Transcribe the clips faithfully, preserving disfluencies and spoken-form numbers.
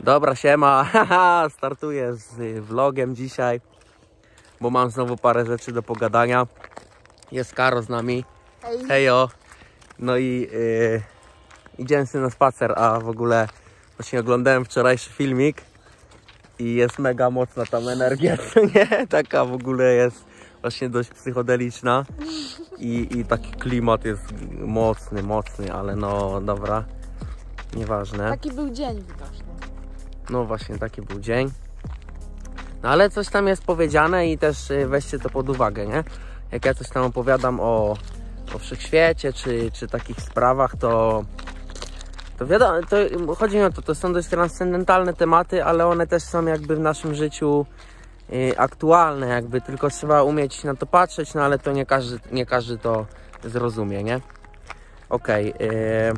Dobra, siema, haha, startuję z vlogiem dzisiaj, bo mam znowu parę rzeczy do pogadania. Jest Karo z nami. Hej. Hejo. No i yy, idziemy sobie na spacer, a w ogóle właśnie oglądałem wczorajszy filmik i jest mega mocna tam energia, nie? Taka w ogóle jest właśnie dość psychodeliczna i, i taki klimat jest mocny, mocny, ale no dobra, nieważne. Taki był dzień widoczny. No właśnie, taki był dzień. No ale coś tam jest powiedziane i też weźcie to pod uwagę, nie? Jak ja coś tam opowiadam o, o wszechświecie, czy, czy takich sprawach, to, to wiadomo, to chodzi mi o to, to są dość transcendentalne tematy, ale one też są jakby w naszym życiu y, aktualne, jakby tylko trzeba umieć na to patrzeć, no ale to nie każdy, nie każdy to zrozumie, nie? Okej. Okay, y,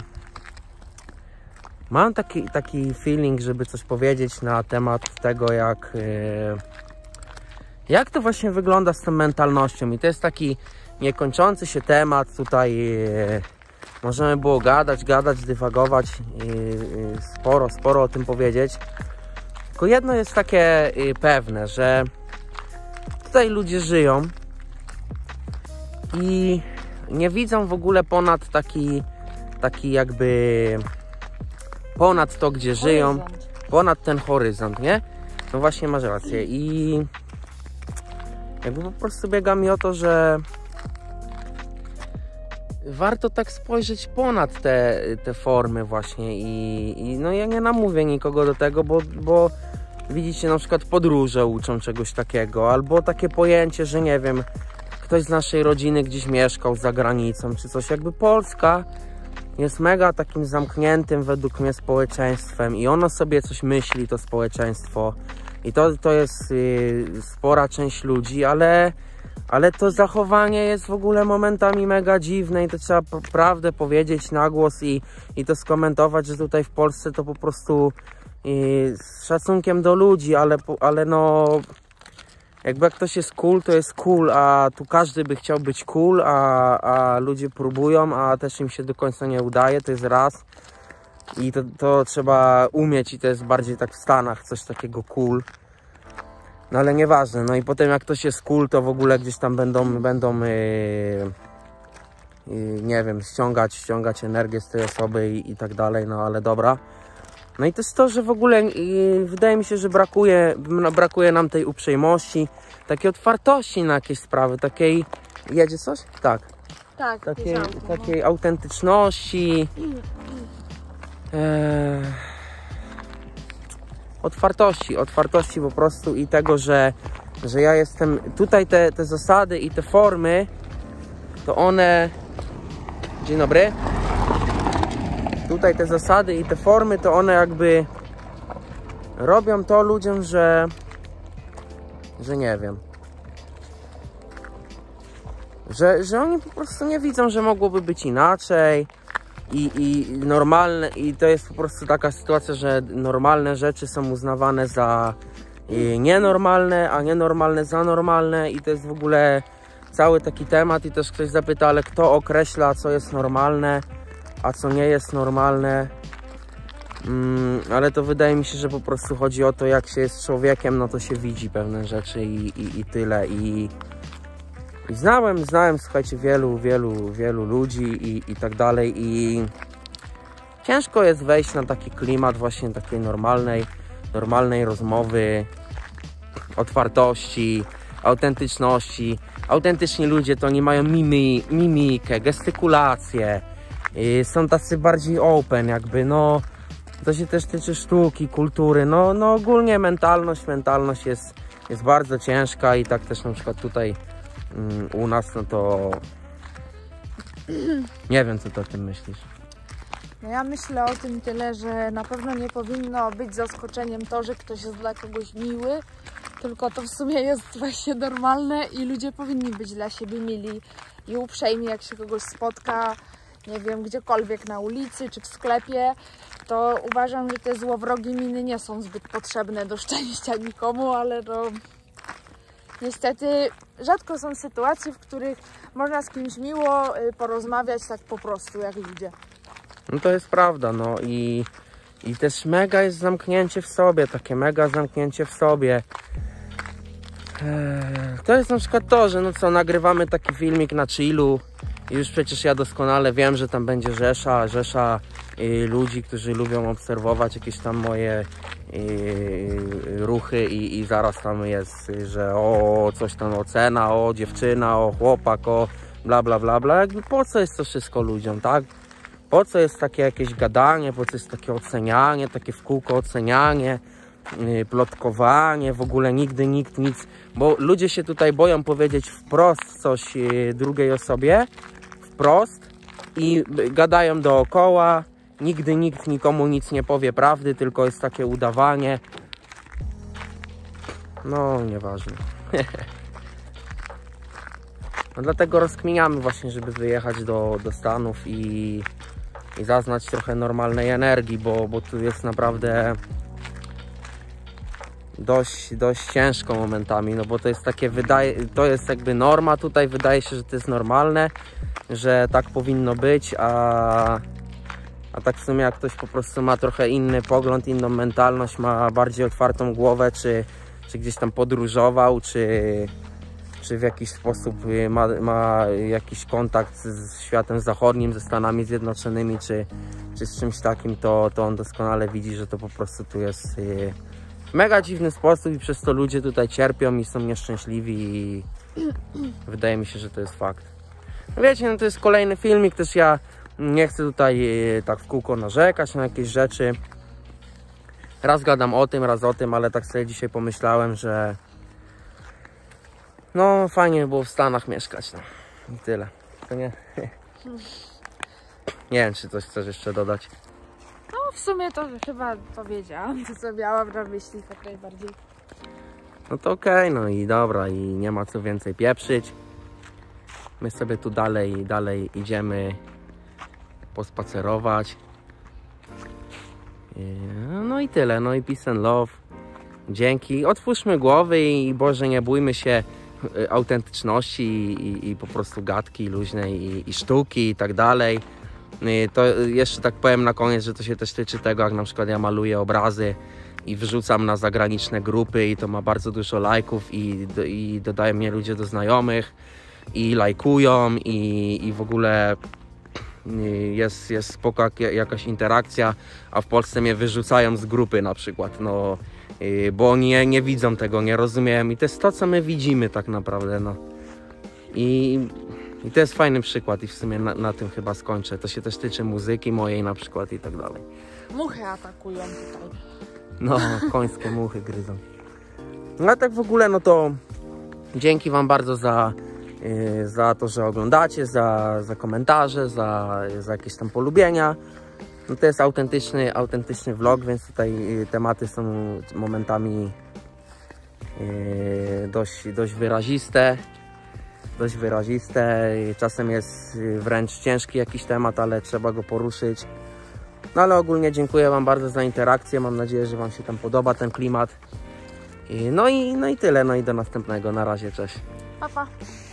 Mam taki, taki feeling, żeby coś powiedzieć na temat tego, jak, yy, jak to właśnie wygląda z tą mentalnością. I to jest taki niekończący się temat. Tutaj yy, możemy było gadać, gadać, dywagować, yy, yy, sporo, sporo o tym powiedzieć. Tylko jedno jest takie yy, pewne, że tutaj ludzie żyją i nie widzą w ogóle ponad taki, taki jakby... ponad to, gdzie żyją, ponad ten horyzont, nie? No właśnie, masz rację. I jakby po prostu biega mi o to, że warto tak spojrzeć ponad te, te formy właśnie i, i no ja nie namówię nikogo do tego, bo, bo widzicie, na przykład podróże uczą czegoś takiego, albo takie pojęcie, że nie wiem, ktoś z naszej rodziny gdzieś mieszkał za granicą, czy coś. Jakby Polska jest mega takim zamkniętym według mnie społeczeństwem i ono sobie coś myśli, to społeczeństwo, i to, to jest yy, spora część ludzi, ale, ale to zachowanie jest w ogóle momentami mega dziwne i to trzeba prawdę powiedzieć na głos i, i to skomentować, że tutaj w Polsce to po prostu yy, z szacunkiem do ludzi, ale, ale no... Jakby jak ktoś jest cool, to jest cool, a tu każdy by chciał być cool, a, a ludzie próbują, a też im się do końca nie udaje, to jest raz. I to, to trzeba umieć i to jest bardziej tak w Stanach, coś takiego cool. No ale nieważne, no i potem jak ktoś jest cool, to w ogóle gdzieś tam będą, będą yy, yy, nie wiem, ściągać, ściągać energię z tej osoby i, i tak dalej, no ale dobra. No i to jest to, że w ogóle yy, wydaje mi się, że brakuje, brakuje nam tej uprzejmości, takiej otwartości na jakieś sprawy, takiej... Jedzie coś? Tak. Tak, takiej, takiej autentyczności, e, otwartości, otwartości po prostu i tego, że, że ja jestem... Tutaj te, te zasady i te formy, to one... Dzień dobry. Tutaj te zasady i te formy, to one jakby robią to ludziom, że że nie wiem, że, że oni po prostu nie widzą, że mogłoby być inaczej i, i normalne, i to jest po prostu taka sytuacja, że normalne rzeczy są uznawane za nienormalne, a nienormalne za normalne i to jest w ogóle cały taki temat. I też ktoś zapyta, ale kto określa, co jest normalne, a co nie jest normalne. Mm, ale to wydaje mi się, że po prostu chodzi o to, jak się jest człowiekiem, no to się widzi pewne rzeczy i, i, i tyle. I, i znałem, znałem, słuchajcie, wielu, wielu, wielu ludzi i, i tak dalej. I ciężko jest wejść na taki klimat właśnie takiej normalnej, normalnej rozmowy, otwartości, autentyczności. Autentyczni ludzie to nie mają mimi, mimikę, gestykulację. I są tacy bardziej open, jakby, no to się też tyczy sztuki, kultury, no, no ogólnie mentalność, mentalność jest, jest bardzo ciężka i tak też na przykład tutaj um, u nas, no to nie wiem, co ty o tym myślisz. No ja myślę o tym tyle, że na pewno nie powinno być zaskoczeniem to, że ktoś jest dla kogoś miły, tylko to w sumie jest właśnie normalne i ludzie powinni być dla siebie mili i uprzejmi, jak się kogoś spotka, nie wiem, gdziekolwiek na ulicy czy w sklepie, to uważam, że te złowrogie miny nie są zbyt potrzebne do szczęścia nikomu, ale no niestety rzadko są sytuacje, w których można z kimś miło porozmawiać tak po prostu jak ludzie. No to jest prawda, no i I też mega jest zamknięcie w sobie, takie mega zamknięcie w sobie. To jest na przykład to, że no co, nagrywamy taki filmik na chillu i już przecież ja doskonale wiem, że tam będzie rzesza, rzesza y, ludzi, którzy lubią obserwować jakieś tam moje y, ruchy i, i zaraz tam jest, że o, coś tam ocena, o dziewczyna, o chłopak, o bla bla bla bla. Jakby po co jest to wszystko ludziom, tak? Po co jest takie jakieś gadanie, po co jest takie ocenianie, takie w kółko ocenianie, yy, plotkowanie, w ogóle nigdy nikt nic, bo ludzie się tutaj boją powiedzieć wprost coś yy, drugiej osobie, wprost i gadają dookoła, nigdy nikt nikomu nic nie powie prawdy, tylko jest takie udawanie. No, nieważne. No dlatego rozkminiamy właśnie, żeby wyjechać do, do Stanów i i zaznać trochę normalnej energii, bo, bo tu jest naprawdę dość, dość ciężko momentami, no bo to jest takie, wydaje, to jest jakby norma tutaj, wydaje się, że to jest normalne, że tak powinno być, a, a tak w sumie jak ktoś po prostu ma trochę inny pogląd, inną mentalność, ma bardziej otwartą głowę, czy, czy gdzieś tam podróżował, czy czy w jakiś sposób ma, ma jakiś kontakt z światem zachodnim, ze Stanami Zjednoczonymi, czy, czy z czymś takim, to, to on doskonale widzi, że to po prostu tu jest yy, mega dziwny sposób i przez to ludzie tutaj cierpią i są nieszczęśliwi i wydaje mi się, że to jest fakt. No wiecie, no to jest kolejny filmik, też ja nie chcę tutaj yy, tak w kółko narzekać na jakieś rzeczy. Raz gadam o tym, raz o tym, ale tak sobie dzisiaj pomyślałem, że no fajnie by było w Stanach mieszkać, no i tyle. To nie. Nie wiem, czy coś chcesz jeszcze dodać. No w sumie to chyba powiedziałam, to co miałam na myśli tak najbardziej. No to okej, okay, no i dobra, i nie ma co więcej pieprzyć. My sobie tu dalej, dalej idziemy pospacerować. No i tyle, no i peace and love. Dzięki. Otwórzmy głowy i Boże, nie bójmy się autentyczności i, i, i po prostu gadki luźnej i, i sztuki i tak dalej. To jeszcze tak powiem na koniec, że to się też tyczy tego, jak na przykład ja maluję obrazy i wrzucam na zagraniczne grupy i to ma bardzo dużo lajków i, i dodają mnie ludzie do znajomych i lajkują i, i w ogóle jest, jest spoko jakaś interakcja, a w Polsce mnie wyrzucają z grupy na przykład, no bo nie, nie widzą tego, nie rozumieją i to jest to, co my widzimy tak naprawdę, no. I, i to jest fajny przykład i w sumie na, na tym chyba skończę. To się też tyczy muzyki mojej na przykład i tak dalej. Muchy atakują tutaj. No, końskie muchy gryzą. No a tak w ogóle, no to dzięki wam bardzo za, yy, za to, że oglądacie, za, za komentarze, za, za jakieś tam polubienia. No to jest autentyczny, autentyczny vlog, więc tutaj tematy są momentami yy, dość, dość wyraziste. Dość wyraziste. Czasem jest wręcz ciężki jakiś temat, ale trzeba go poruszyć. No ale ogólnie dziękuję wam bardzo za interakcję. Mam nadzieję, że wam się tam podoba ten klimat. No i, no i tyle. No i do następnego. Na razie, cześć. Pa, pa.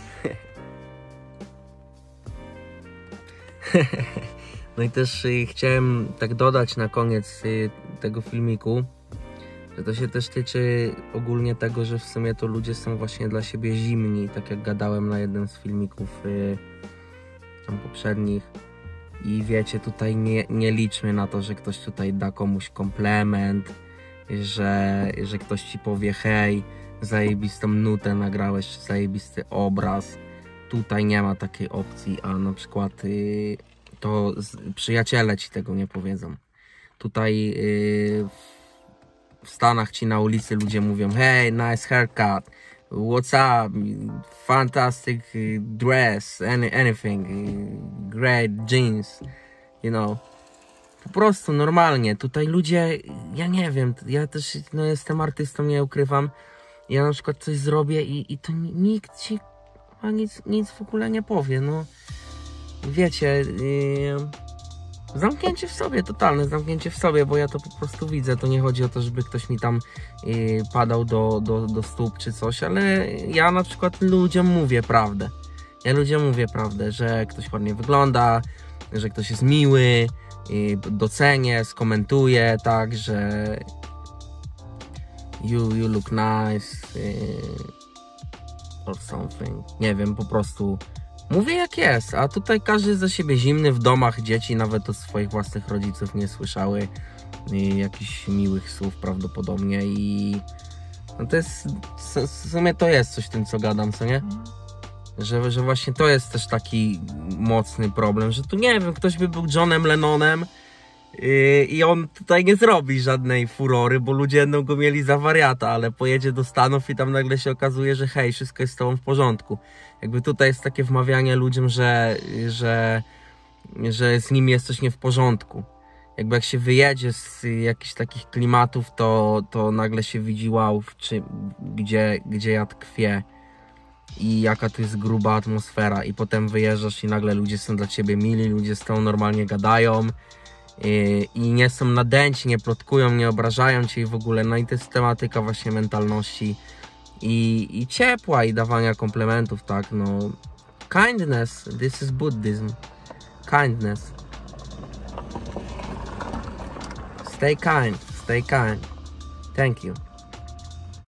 No i też y, chciałem tak dodać na koniec y, tego filmiku, że to się też tyczy ogólnie tego, że w sumie to ludzie są właśnie dla siebie zimni, tak jak gadałem na jednym z filmików y, tam poprzednich. I wiecie, tutaj nie, nie liczmy na to, że ktoś tutaj da komuś komplement, że, że ktoś ci powie hej, zajebistą nutę nagrałeś, zajebisty obraz. Tutaj nie ma takiej opcji, a na przykład y, to z, przyjaciele ci tego nie powiedzą. Tutaj yy, w Stanach ci na ulicy ludzie mówią hey, nice haircut, what's up, fantastic dress, any, anything, great jeans, you know. Po prostu normalnie. Tutaj ludzie, ja nie wiem, ja też no, jestem artystą, nie ukrywam. Ja na przykład coś zrobię i, i to nikt ci nic, nic w ogóle nie powie, no. Wiecie, yy, zamknięcie w sobie, totalne zamknięcie w sobie, bo ja to po prostu widzę. To nie chodzi o to, żeby ktoś mi tam yy, padał do, do, do stóp czy coś, ale ja na przykład ludziom mówię prawdę. Ja ludziom mówię prawdę, że ktoś ładnie wygląda, że ktoś jest miły, docenię, skomentuje, tak, że you, you look nice or something, nie wiem, po prostu mówię jak jest, a tutaj każdy jest za siebie zimny. W domach dzieci nawet od swoich własnych rodziców nie słyszały jakichś miłych słów prawdopodobnie i no to jest, w sumie to jest coś w tym, co gadam, co nie? Że, że właśnie to jest też taki mocny problem, że tu nie wiem, ktoś by był Johnem Lennonem yy, i on tutaj nie zrobi żadnej furory, bo ludzie będą go mieli za wariata, ale pojedzie do Stanów i tam nagle się okazuje, że hej, wszystko jest z tobą w porządku. Jakby tutaj jest takie wmawianie ludziom, że, że, że z nimi jest coś nie w porządku. Jakby jak się wyjedzie z jakichś takich klimatów, to, to nagle się widzi wow, czy, gdzie, gdzie ja tkwię i jaka tu jest gruba atmosfera, i potem wyjeżdżasz i nagle ludzie są dla ciebie mili, ludzie z tobą normalnie gadają i, i nie są nadęci, nie plotkują, nie obrażają cię i w ogóle. No i to jest tematyka właśnie mentalności i, i ciepła i dawania komplementów, tak, no kindness, this is Buddhism, kindness. Stay kind, stay kind. Thank you.